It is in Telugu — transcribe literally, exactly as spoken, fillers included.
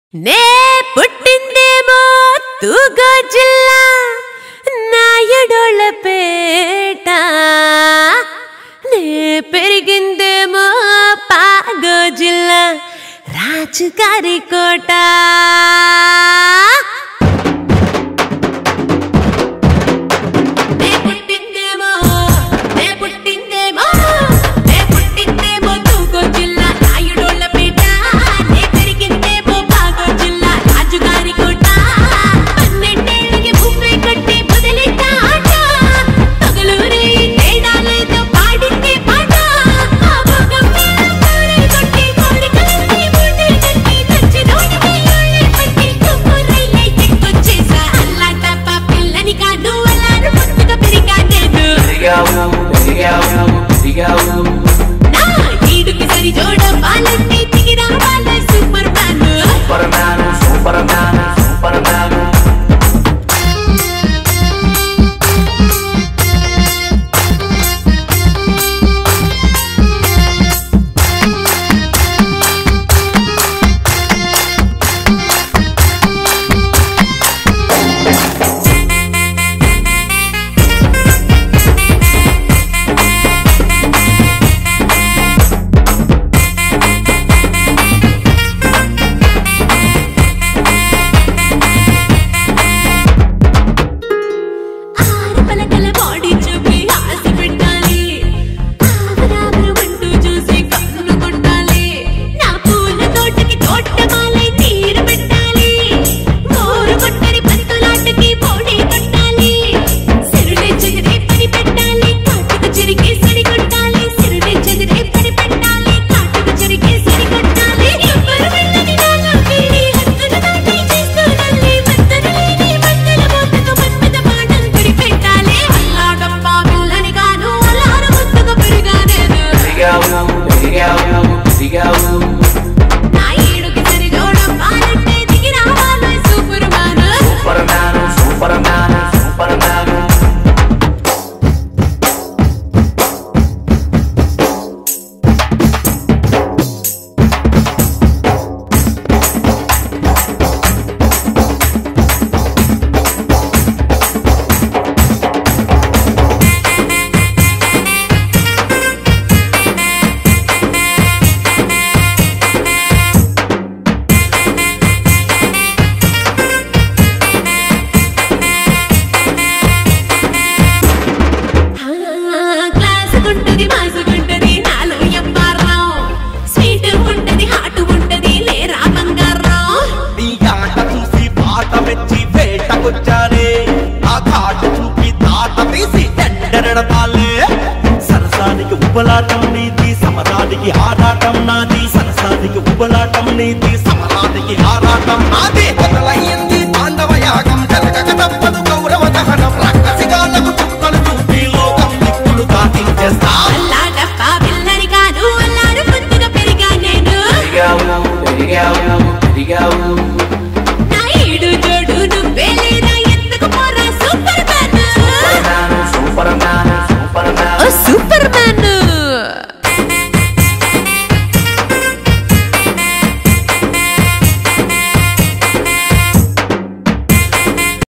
నే పుట్టిందేమో తూగో జిల్లా నాయుడోళ్ళ పేట, నే పెరిగిందేమో పాగో జిల్లా రాజుగారి కోట. సరసానికి ఉబలాటం నీతి సమరానికి ఆరాటం నాది, సరసానికి ఉబలాటం నీతి సమరానికి ఆరాటం నాది. మొదలయ్యింది తాండవ యాగం, జరగక తప్పదు గౌరవ దహనం, రక్కసిగాలకు చుక్కలు చూపి లోకం దిక్కులు దాటించేస్తా. అల్లాడప్ప పిల్లరిగాను అల్లారు ముద్దుగా పెరిగా నేను.